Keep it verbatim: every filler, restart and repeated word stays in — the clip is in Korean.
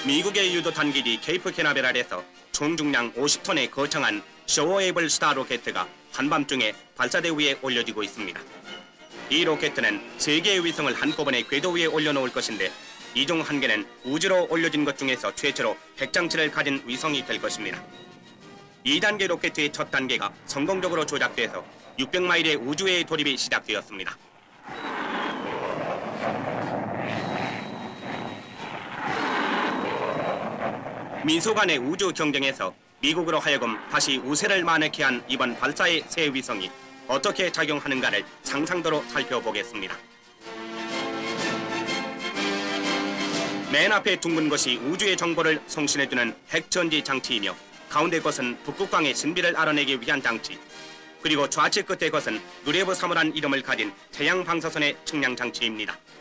미국의 유도 단기지 케이프 캐나베랄에서 총 중량 오십 톤의 거창한 쇼어에이블 스타 로켓가 한밤중에 발사대 위에 올려지고 있습니다. 이 로켓은 세 개의 위성을 한꺼번에 궤도 위에 올려놓을 것인데 이 중 한 개는 우주로 올려진 것 중에서 최초로 핵장치를 가진 위성이 될 것입니다. 이 단계 로켓의 첫 단계가 성공적으로 조작돼서 육백 마일의 우주의 돌입이 시작되었습니다. 민소 간의 우주 경쟁에서 미국으로 하여금 다시 우세를 마늘케 한 이번 발사의 새 위성이 어떻게 작용하는가를 상상도로 살펴보겠습니다. 맨 앞에 둥근 것이 우주의 정보를 송신해주는 핵전지 장치이며 가운데 것은 북극광의 신비를 알아내기 위한 장치, 그리고 좌측 끝의 것은 누레브 삼호란 이름을 가진 태양 방사선의 측량 장치입니다.